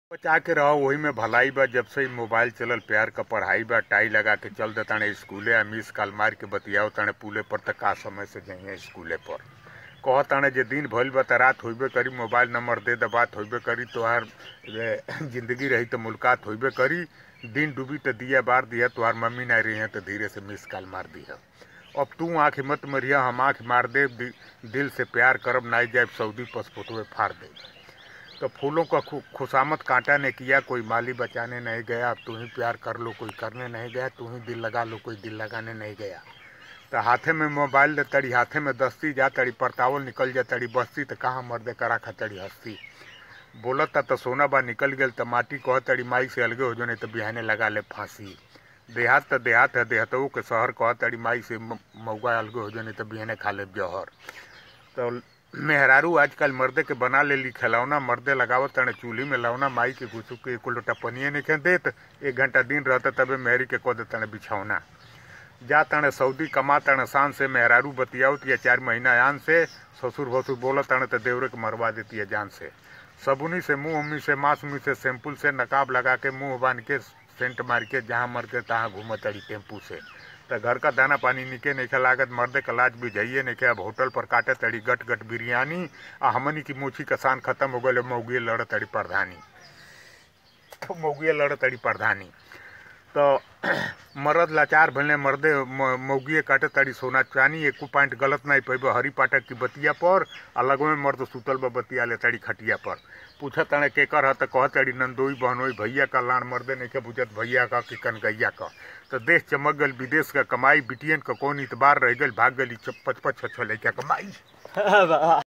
बचा के रहो वही में भलाई बा। जब से ही मोबाइल चलल प्यार का पढ़ाई बा, टाई लगा के चल देताने स्कूले आ मिस कॉल मार के बतियाओ ताने पुले पर तक का समय से जाइए स्कूले पर कह ताने जे दिन भइल बा त रात होइबे करी, मोबाइल नंबर दे द बात होइबे करी, तोहार जिंदगी रही तो मुलाकात होइबे करी, दिन डूबी तो दिया बार दिया, तोहार मम्मी ना रही है तो धीरे से मिस कॉल मार दी है। अब तू आँख मत मरिया, हम आँख मार दे, दिल से प्यार करब नाई जाए सऊदी पासपोर्ट फाड़ दे। तो फूलों का खुशामत कांटा ने किया, कोई माली बचाने नहीं गया, अब तू ही प्यार कर लो कोई करने नहीं गया, तू ही दिल लगा लो कोई दिल लगाने नहीं गया। तो हाथे में मोबाइल दे तड़ी, हाथे में दस्ती जा तड़ी, परतावल निकल जा तड़ी बस्ती, तो कहाँ मर्दे करा खा तड़ी हस्ती। बोलता तो सोना बा निकल गया तो माटी कह तड़ी माई से अलगे हो जो नहीं तो बिहाने लगा ले फांसी। देहात तो देहात है, देहतों के शहर कह तड़ी माई से मऊगा अलगे हो जो नहीं तो बिहाने खा ले जहर। तो मेहरारू आजकल मर्दे के बना ले ली खिलौना, मर्दे लगावत तने चूल्ही में लौना, माई के घुसू के एक लोटा पनिए नहीं खे देत, 1 घंटा दिन रहता तबे मेहरी के कह देते बिछौना। जा तने सऊदी कमा तने शान से, मेहरारू बतियावत या 4 महीना आन से, ससुर भसुर बोला तने तो देवरे के मरवा देती है जान से। सबुनी से मुँह उम्मी से मासूमी से सैंपुल से नकाब लगा के मुँह बांध के सेंट मार के जहाँ मर के तहाँ घूमत तड़ी टेम्पू से। तो घर का दाना पानी निके नहीं लागत, मर्दे का लाज भी जाइए नहीं के। अब होटल पर काटे तड़ी गट गट बिरयानी, आ हमनी की मोची का शान खत्म हो गए, मऊगिए लड़ तड़ी प्रधानी, तो मऊगिए लड़ तड़ी प्रधानी। तो मर्द लाचार भले मर्दे मऊगिए काटे तड़ी सोना चानी, एक पॉइंट गलत नहीं पैबे हरी पाठक की बतिया पर, अलग में मर्द सुतल बा बतिया ले तड़ी खटिया पर। पूछा तने केकर है तो कह तड़ी नंदोई बहनोई भैया का लान, मर्दे नहीं के बुझत भैया का कि कनगैया का। तो देश चमक गल विदेश का कमाई, बिटियन का कौन इतबार रह गल, भाग गली 5-5 6 लड़का कमाई।